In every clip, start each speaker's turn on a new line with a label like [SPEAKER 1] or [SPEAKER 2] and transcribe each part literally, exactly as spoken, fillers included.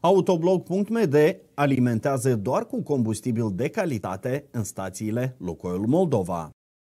[SPEAKER 1] Autoblog punct m d alimentează doar cu combustibil de calitate în stațiile Lukoil Moldova.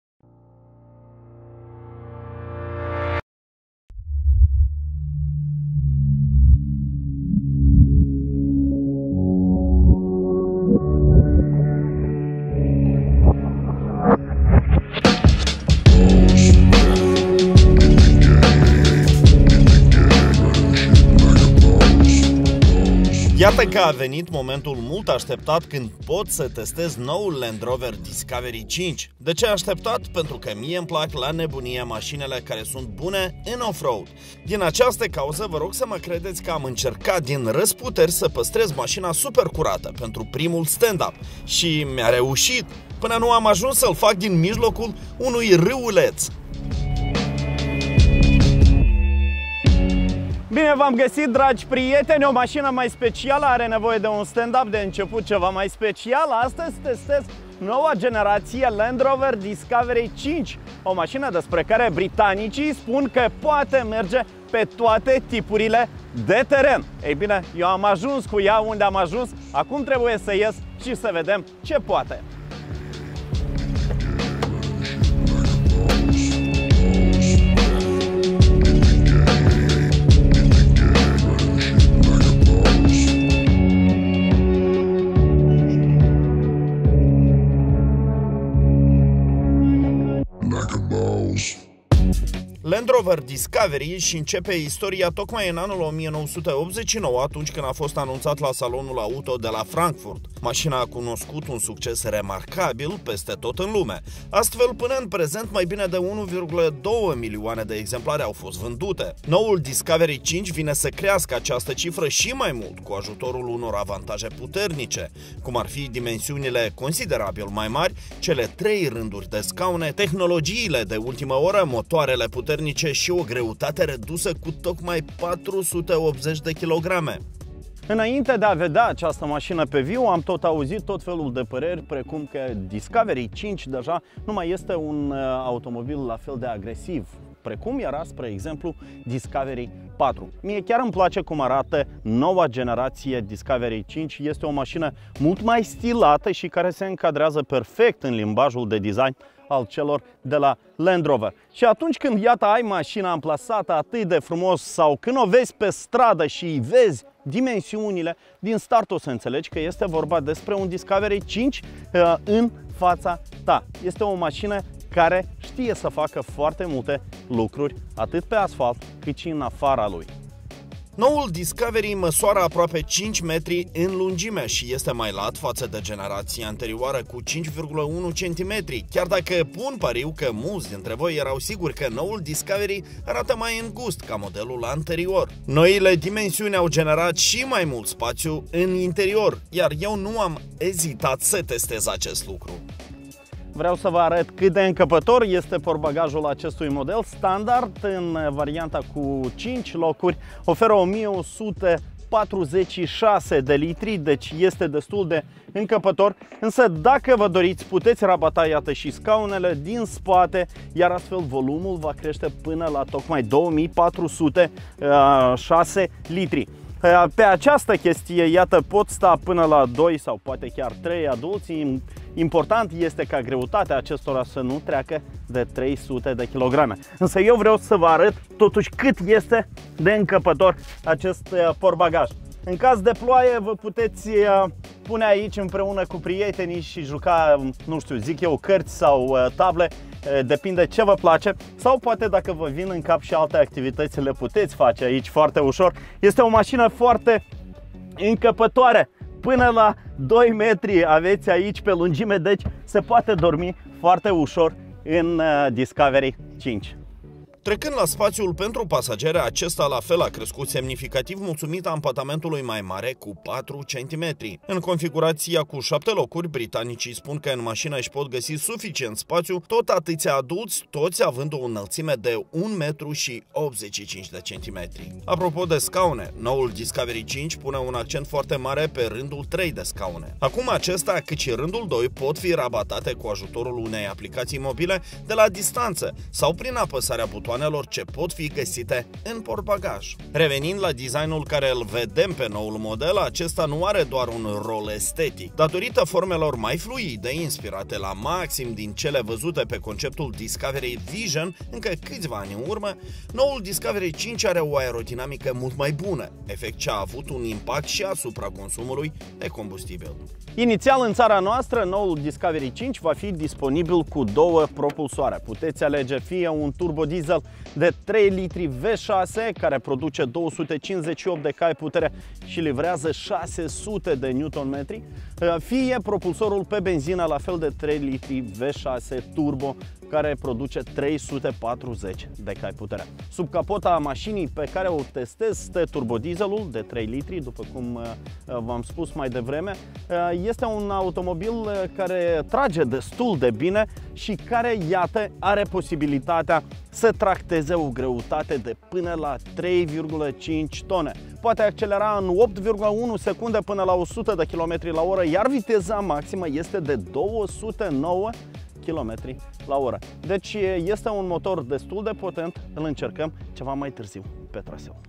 [SPEAKER 2] Iată că a venit momentul mult așteptat când pot să testez noul Land Rover Discovery cinci. De ce așteptat? Pentru că mie îmi plac la nebunie mașinile care sunt bune în off-road. Din această cauză vă rog să mă credeți că am încercat din răsputeri să păstrez mașina super curată pentru primul stand-up. Și mi-a reușit, până nu am ajuns să-l fac din mijlocul unui râuleț.
[SPEAKER 3] Bine v-am găsit, dragi prieteni! O mașină mai specială are nevoie de un stand-up de început ceva mai special. Astăzi testez noua generație Land Rover Discovery cinci, o mașină despre care britanicii spun că poate merge pe toate tipurile de teren. Ei bine, eu am ajuns cu ea unde am ajuns, acum trebuie să ies și să vedem ce poate.
[SPEAKER 2] Land Rover Discovery își începe istoria tocmai în anul o mie nouă sute optzeci și nouă, atunci când a fost anunțat la salonul auto de la Frankfurt. Mașina a cunoscut un succes remarcabil peste tot în lume. Astfel, până în prezent, mai bine de unu virgulă doi milioane de exemplare au fost vândute. Noul Discovery cinci vine să crească această cifră și mai mult, cu ajutorul unor avantaje puternice, cum ar fi dimensiunile considerabil mai mari, cele trei rânduri de scaune, tehnologiile de ultimă oră, motoarele puternice și o greutate redusă cu tocmai patru sute optzeci de kilograme.
[SPEAKER 3] Înainte de a vedea această mașină pe viu, am tot auzit tot felul de păreri, precum că Discovery cinci deja nu mai este un automobil la fel de agresiv, precum era, spre exemplu, Discovery patru. Mie chiar îmi place cum arată noua generație Discovery cinci. Este o mașină mult mai stilată și care se încadrează perfect în limbajul de design al celor de la Land Rover. Și atunci când, iată, ai mașina amplasată atât de frumos sau când o vezi pe stradă și vezi dimensiunile, din start o să înțelegi că este vorba despre un Discovery cinci uh, în fața ta. Este o mașină care știe să facă foarte multe lucruri, atât pe asfalt cât și în afara lui.
[SPEAKER 2] Noul Discovery măsoară aproape cinci metri în lungime și este mai lat față de generația anterioară cu cinci virgulă unu centimetri, chiar dacă pun pariu că mulți dintre voi erau siguri că noul Discovery arată mai îngust ca modelul anterior. Noile dimensiuni au generat și mai mult spațiu în interior, iar eu nu am ezitat să testez acest lucru.
[SPEAKER 3] Vreau să vă arăt cât de încăpător este portbagajul acestui model. Standard, în varianta cu cinci locuri, oferă o mie o sută patruzeci și șase de litri, deci este destul de încăpător. Însă dacă vă doriți, puteți rabata, iată, și scaunele din spate, iar astfel volumul va crește până la tocmai două mii patru sute șase litri. Pe această chestie, iată, pot sta până la doi sau poate chiar trei adulți. Important este ca greutatea acestora să nu treacă de trei sute de kilograme. Însă eu vreau să vă arăt totuși cât este de încăpător acest portbagaj. În caz de ploaie vă puteți pune aici împreună cu prietenii și juca, nu știu, zic eu, cărți sau table, depinde ce vă place, sau poate dacă vă vin în cap și alte activități le puteți face aici foarte ușor. Este o mașină foarte încăpătoare, până la doi metri aveți aici pe lungime, deci se poate dormi foarte ușor în Discovery cinci.
[SPEAKER 2] Trecând la spațiul pentru pasagere, acesta la fel a crescut semnificativ mulțumită ampatamentului mai mare cu patru centimetri. În configurația cu șapte locuri, britanicii spun că în mașină își pot găsi suficient spațiu, tot atâția adulți, toți având o înălțime de un metru și optzeci și cinci de centimetri. Apropo de scaune, noul Discovery cinci pune un accent foarte mare pe rândul trei de scaune. Acum acesta, cât și rândul doi, pot fi rabatate cu ajutorul unei aplicații mobile de la distanță sau prin apăsarea butonului butoanelor ce pot fi găsite în portbagaj. Revenind la designul care îl vedem pe noul model, acesta nu are doar un rol estetic. Datorită formelor mai fluide, inspirate la maxim din cele văzute pe conceptul Discovery Vision încă câțiva ani în urmă, noul Discovery cinci are o aerodinamică mult mai bună, efect ce a avut un impact și asupra consumului de combustibil.
[SPEAKER 3] Inițial în țara noastră, noul Discovery cinci va fi disponibil cu două propulsoare. Puteți alege fie un turbodiesel de trei litri V șase care produce două sute cincizeci și opt de cai putere și livrează șase sute de newton-metri, fie propulsorul pe benzină la fel de trei litri V șase turbo care produce trei sute patruzeci de cai putere. Sub capota mașinii pe care o testez este turbodieselul de trei litri, după cum v-am spus mai devreme. Este un automobil care trage destul de bine și care, iată, are posibilitatea să tracteze o greutate de până la trei virgulă cinci tone. Poate accelera în opt virgulă unu secunde până la o sută de kilometri la oră, iar viteza maximă este de două sute nouă kilometri la oră. Deci este un motor destul de potent, îl încercăm ceva mai târziu pe traseu.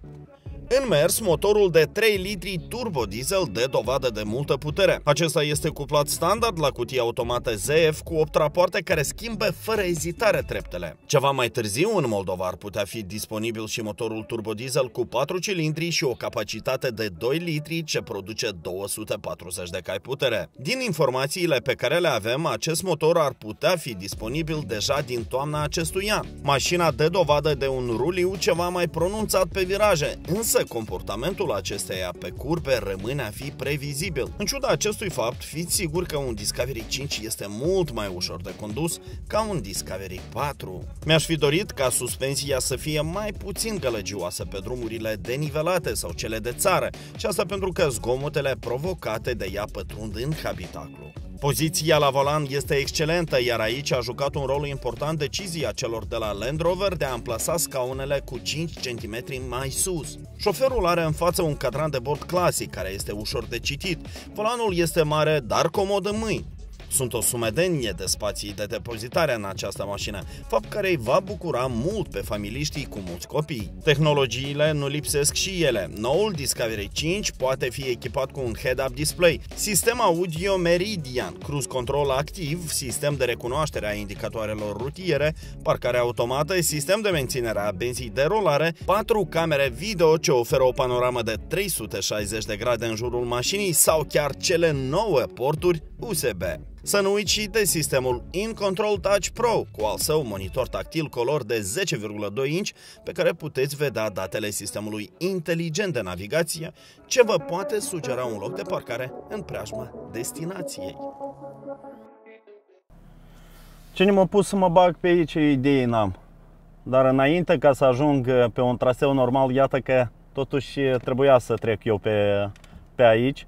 [SPEAKER 2] În mers, motorul de trei litri turbodiesel dă dovadă de multă putere. Acesta este cuplat standard la cutie automată Z F cu opt rapoarte care schimbă fără ezitare treptele. Ceva mai târziu, în Moldova, ar putea fi disponibil și motorul turbodiesel cu patru cilindri și o capacitate de doi litri ce produce două sute patruzeci de cai putere. Din informațiile pe care le avem, acest motor ar putea fi disponibil deja din toamna acestui an. Mașina dă dovadă de un ruliu ceva mai pronunțat pe viraje, însă comportamentul acesteia pe curbe rămâne a fi previzibil. În ciuda acestui fapt, fiți siguri că un Discovery cinci este mult mai ușor de condus ca un Discovery patru. Mi-aș fi dorit ca suspensia să fie mai puțin gălăgioasă pe drumurile denivelate sau cele de țară, și asta pentru că zgomotele provocate de ea pătrund în habitaclu. Poziția la volan este excelentă, iar aici a jucat un rol important decizia celor de la Land Rover de a amplasa scaunele cu cinci centimetri mai sus. Șoferul are în față un cadran de bord clasic, care este ușor de citit. Volanul este mare, dar comod în mâini. Sunt o sumedenie de spații de depozitare în această mașină, fapt care îi va bucura mult pe familiștii cu mulți copii. Tehnologiile nu lipsesc și ele. Noul Discovery cinci poate fi echipat cu un head-up display, sistem audio Meridian, cruise control activ, sistem de recunoaștere a indicatoarelor rutiere, parcare automată, sistem de menținere a benzii de rolare, patru camere video ce oferă o panoramă de trei sute șaizeci de grade în jurul mașinii sau chiar cele nouă porturi U S B. Să nu uiți și de sistemul InControl Touch Pro, cu al său monitor tactil color de zece virgulă doi inci, pe care puteți vedea datele sistemului inteligent de navigație, ce vă poate sugera un loc de parcare în preajma destinației.
[SPEAKER 3] Cine m-a pus să mă bag pe aici, idei n-am. Dar înainte ca să ajung pe un traseu normal, iată că totuși trebuia să trec eu pe, pe aici.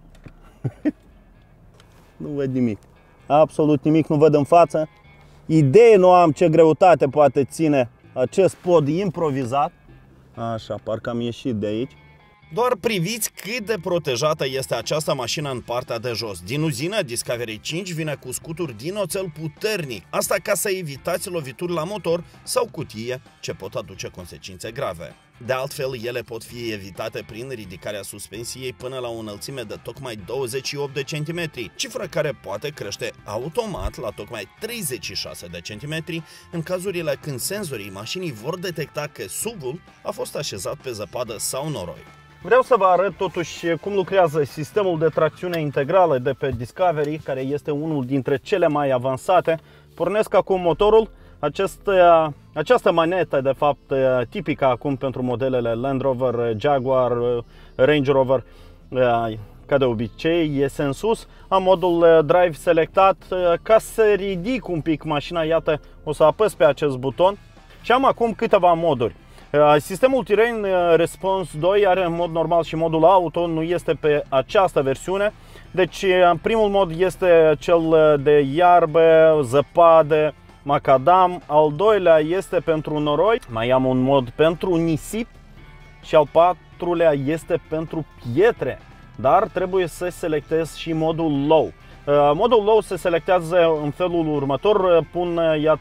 [SPEAKER 3] Nu văd nimic. Absolut nimic nu văd în față. Idee nu am ce greutate poate ține acest pod improvizat. Așa, parcă am ieșit de aici.
[SPEAKER 2] Doar priviți cât de protejată este această mașină în partea de jos. Din uzină, Discovery cinci vine cu scuturi din oțel puternic. Asta ca să evitați lovituri la motor sau cutie ce pot aduce consecințe grave. De altfel, ele pot fi evitate prin ridicarea suspensiei până la o înălțime de tocmai douăzeci și opt de centimetri, cifră care poate crește automat la tocmai treizeci și șase de centimetri în cazurile când senzorii mașinii vor detecta că S U V-ul a fost așezat pe zăpadă sau noroi.
[SPEAKER 3] Vreau să vă arăt totuși cum lucrează sistemul de tracțiune integrală de pe Discovery, care este unul dintre cele mai avansate. Pornesc acum motorul. Acest, această manetă, de fapt, tipică acum pentru modelele Land Rover, Jaguar, Range Rover, ca de obicei, este în sus. Am modul Drive selectat. Ca să ridic un pic mașina, iată, o să apăs pe acest buton și am acum câteva moduri. Sistemul Terrain Response doi are în mod normal și modul auto, nu este pe această versiune. Deci primul mod este cel de iarbă, zăpadă, macadam. Al doilea este pentru noroi. Mai am un mod pentru nisip și al patrulea este pentru pietre. Dar trebuie să selectez și modul low. Modul low se selectează în felul următor. Pun, iată,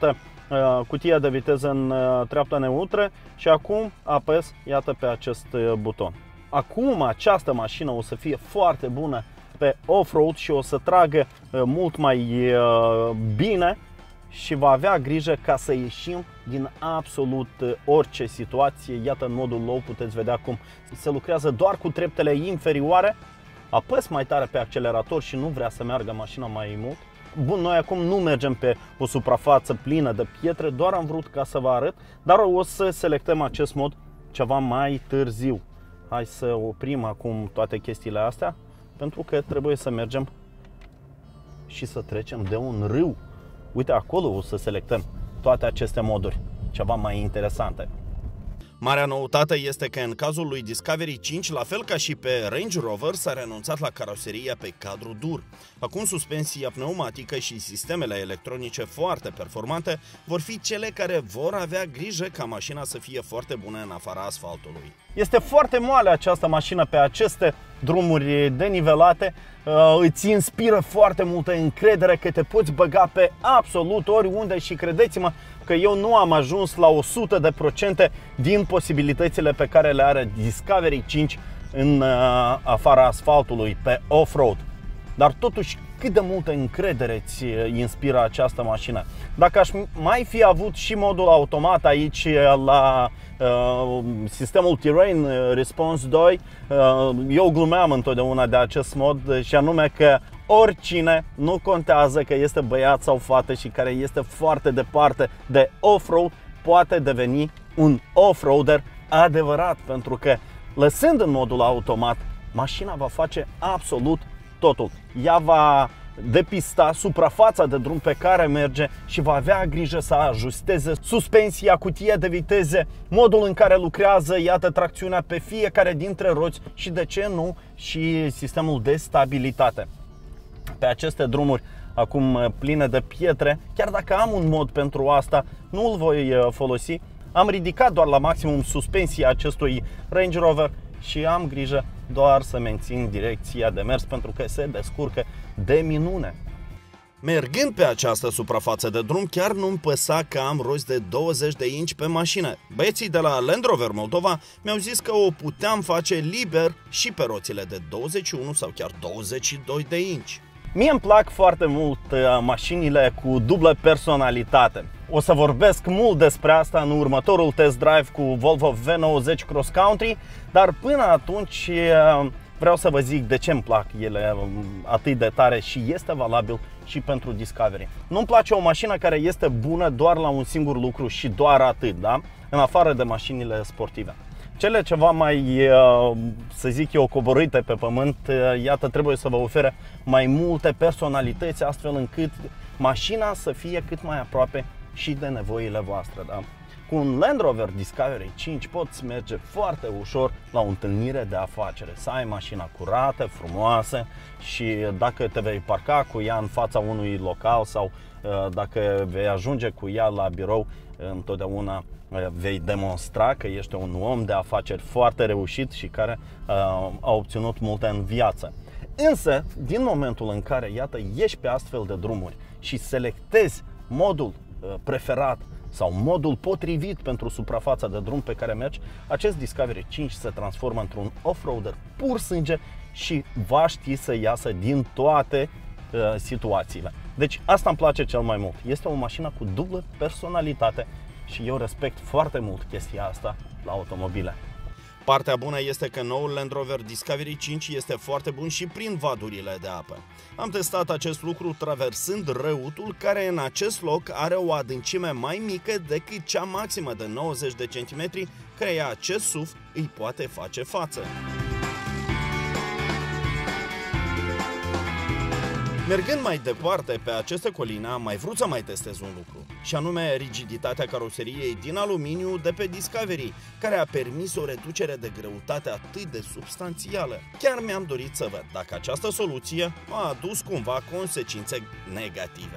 [SPEAKER 3] cutia de viteză în treaptă neutră și acum apăs, iată, pe acest buton. Acum această mașină o să fie foarte bună pe off-road și o să tragă mult mai bine și va avea grijă ca să ieșim din absolut orice situație. Iată, în modul low puteți vedea cum se lucrează doar cu treptele inferioare. Apăs mai tare pe accelerator și nu vrea să meargă mașina mai mult. Bun, noi acum nu mergem pe o suprafață plină de pietre, doar am vrut ca să vă arăt, dar o să selectăm acest mod ceva mai târziu. Hai să oprim acum toate chestiile astea, pentru că trebuie să mergem și să trecem de un râu. Uite, acolo o să selectăm toate aceste moduri, ceva mai interesante.
[SPEAKER 2] Marea noutate este că în cazul lui Discovery cinci, la fel ca și pe Range Rover, s-a renunțat la caroseria pe cadru dur. Acum suspensia pneumatică și sistemele electronice foarte performante vor fi cele care vor avea grijă ca mașina să fie foarte bună în afara asfaltului.
[SPEAKER 3] Este foarte moale această mașină pe aceste drumuri denivelate, îți inspiră foarte multă încredere că te poți băga pe absolut oriunde și credeți-mă că eu nu am ajuns la o sută de procente din posibilitățile pe care le are Discovery cinci în afara asfaltului pe off-road. Dar totuși, cât de multă încredere îți inspiră această mașină. Dacă aș mai fi avut și modul automat aici la uh, sistemul Terrain Response doi, uh, eu glumeam întotdeauna de acest mod și anume că oricine, nu contează că este băiat sau fată și care este foarte departe de off-road, poate deveni un off-roader adevărat, pentru că lăsând în modul automat, mașina va face absolut totul. Ea va depista suprafața de drum pe care merge și va avea grijă să ajusteze suspensia, cutia de viteze, modul în care lucrează, iată, tracțiunea pe fiecare dintre roți și, de ce nu, și sistemul de stabilitate. Pe aceste drumuri acum pline de pietre, chiar dacă am un mod pentru asta, nu îl voi folosi. Am ridicat doar la maximum suspensia acestui Range Rover și am grijă doar să mențin direcția de mers, pentru că se descurcă de minune.
[SPEAKER 2] Mergând pe această suprafață de drum, chiar nu-mi păsa că am roți de douăzeci de inci pe mașină. Băieții de la Land Rover Moldova mi-au zis că o puteam face liber și pe roțile de douăzeci și unu sau chiar douăzeci și doi de inci.
[SPEAKER 3] Mie îmi plac foarte mult mașinile cu dublă personalitate. O să vorbesc mult despre asta în următorul test drive cu Volvo V nouăzeci Cross Country, dar până atunci vreau să vă zic de ce îmi plac ele atât de tare și este valabil și pentru Discovery. Nu-mi place o mașină care este bună doar la un singur lucru și doar atât, da? În afară de mașinile sportive. Cele ceva mai, să zic eu, coborâte pe pământ, iată, trebuie să vă ofere mai multe personalități, astfel încât mașina să fie cât mai aproape și de nevoile voastre, da? Cu un Land Rover Discovery cinci poți merge foarte ușor la o întâlnire de afacere, să ai mașina curată, frumoasă și dacă te vei parca cu ea în fața unui local sau dacă vei ajunge cu ea la birou, întotdeauna vei demonstra că ești un om de afaceri foarte reușit și care a obținut multe în viață. Însă, din momentul în care, iată, ieși pe astfel de drumuri și selectezi modul preferat sau modul potrivit pentru suprafața de drum pe care mergi, acest Discovery cinci se transformă într-un off-roader pur sânge și va ști să iasă din toate uh, situațiile. Deci asta îmi place cel mai mult. Este o mașină cu dublă personalitate și eu respect foarte mult chestia asta la automobile.
[SPEAKER 2] Partea bună este că noul Land Rover Discovery cinci este foarte bun și prin vadurile de apă. Am testat acest lucru traversând Răutul, care în acest loc are o adâncime mai mică decât cea maximă de nouăzeci de centimetri, căreia acest S U V îi poate face față. Mergând mai departe pe aceste coline, am mai vrut să mai testez un lucru, și anume rigiditatea caroseriei din aluminiu de pe Discovery, care a permis o reducere de greutate atât de substanțială. Chiar mi-am dorit să văd dacă această soluție a adus cumva consecințe negative.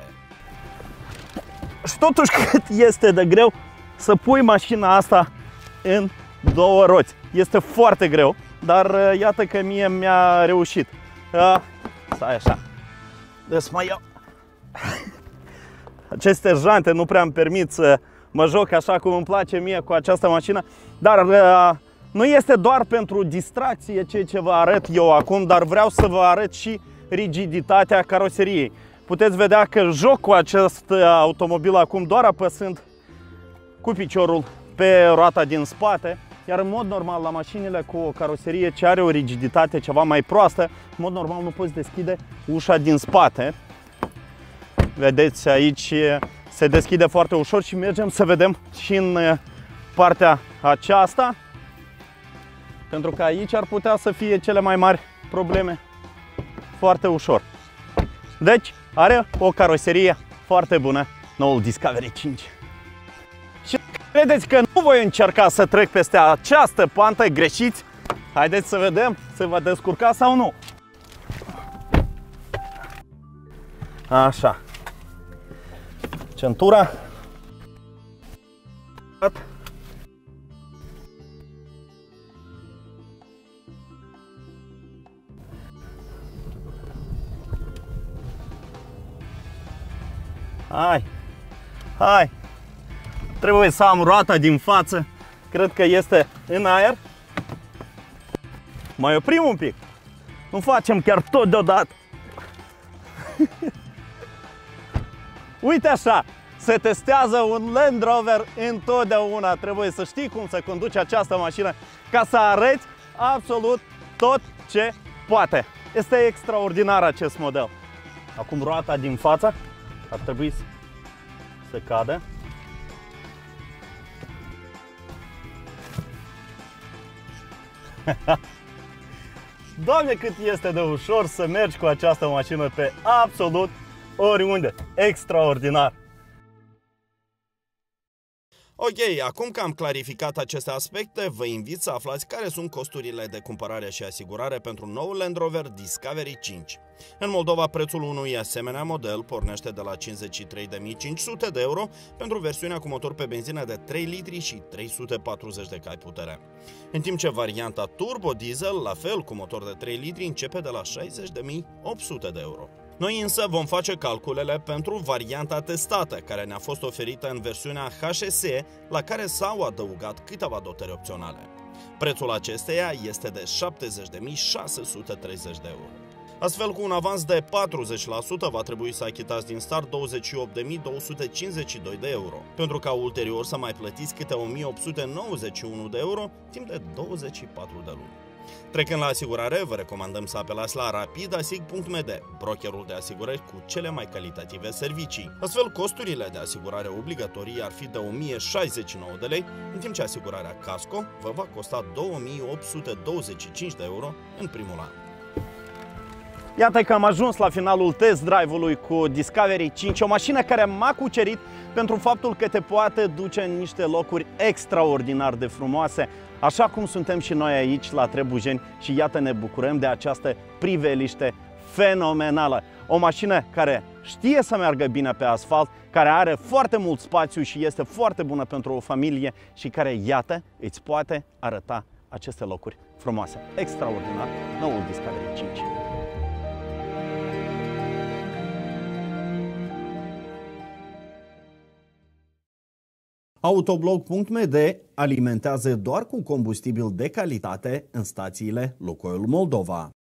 [SPEAKER 3] Și totuși cât este de greu să pui mașina asta în două roți. Este foarte greu, dar iată că mie mi-a reușit. Stai așa. Deci mai iau. aceste jante nu prea îmi permit să mă joc așa cum îmi place mie cu această mașină, dar uh, nu este doar pentru distracție ceea ce vă arăt eu acum, dar vreau să vă arăt și rigiditatea caroseriei. Puteți vedea că joc cu acest automobil acum doar apăsând cu piciorul pe roata din spate, iar în mod normal la mașinile cu o caroserie ce are o rigiditate ceva mai proastă, în mod normal nu poți deschide ușa din spate. Vedeți, aici se deschide foarte ușor și mergem să vedem și în partea aceasta, pentru că aici ar putea să fie cele mai mari probleme foarte ușor. Deci are o caroserie foarte bună noul Discovery cinci. Și credeți că nu voi încerca să trec peste această pantă, greșiți? Haideți să vedem, se va descurca sau nu. Așa. Centura. Hai, hai, trebuie să am roata din față, cred că este în aer. Mai oprim un pic, nu facem chiar tot deodată. Uite așa, se testează un Land Rover întotdeauna, trebuie să știi cum să conduci această mașină ca să arăți absolut tot ce poate. Este extraordinar acest model. Acum roata din față ar trebui să, să cadă. Doamne, cât este de ușor să mergi cu această mașină pe absolut oriunde. Extraordinar!
[SPEAKER 2] Ok, acum că am clarificat aceste aspecte, vă invit să aflați care sunt costurile de cumpărare și asigurare pentru noul Land Rover Discovery cinci. În Moldova, prețul unui asemenea model pornește de la cincizeci și trei de mii cinci sute de euro pentru versiunea cu motor pe benzină de trei litri și trei sute patruzeci de cai putere. În timp ce varianta turbo diesel, la fel cu motor de trei litri, începe de la șaizeci de mii opt sute de euro. Noi însă vom face calculele pentru varianta testată, care ne-a fost oferită în versiunea H S, la care s-au adăugat câteva dotări opționale. Prețul acesteia este de șaptezeci de mii șase sute treizeci de euro. Astfel, cu un avans de patruzeci la sută va trebui să achitați din start douăzeci și opt de mii două sute cincizeci și doi de euro, pentru ca ulterior să mai plătiți câte o mie opt sute nouăzeci și unu de euro timp de douăzeci și patru de luni. Trecând la asigurare, vă recomandăm să apelați la rapidasig punct m d, brokerul de asigurări cu cele mai calitative servicii. Astfel, costurile de asigurare obligatorii ar fi de o mie șaizeci și nouă de lei, în timp ce asigurarea Casco vă va costa două mii opt sute douăzeci și cinci de euro în primul an.
[SPEAKER 3] Iată că am ajuns la finalul test drive-ului cu Discovery cinci, o mașină care m-a cucerit pentru faptul că te poate duce în niște locuri extraordinar de frumoase, așa cum suntem și noi aici la Trebujeni, și iată, ne bucurăm de această priveliște fenomenală. O mașină care știe să meargă bine pe asfalt, care are foarte mult spațiu și este foarte bună pentru o familie și care, iată, îți poate arăta aceste locuri frumoase. Extraordinar, noul Discovery cinci.
[SPEAKER 1] Autoblog punct m d alimentează doar cu combustibil de calitate în stațiile Lukoil Moldova.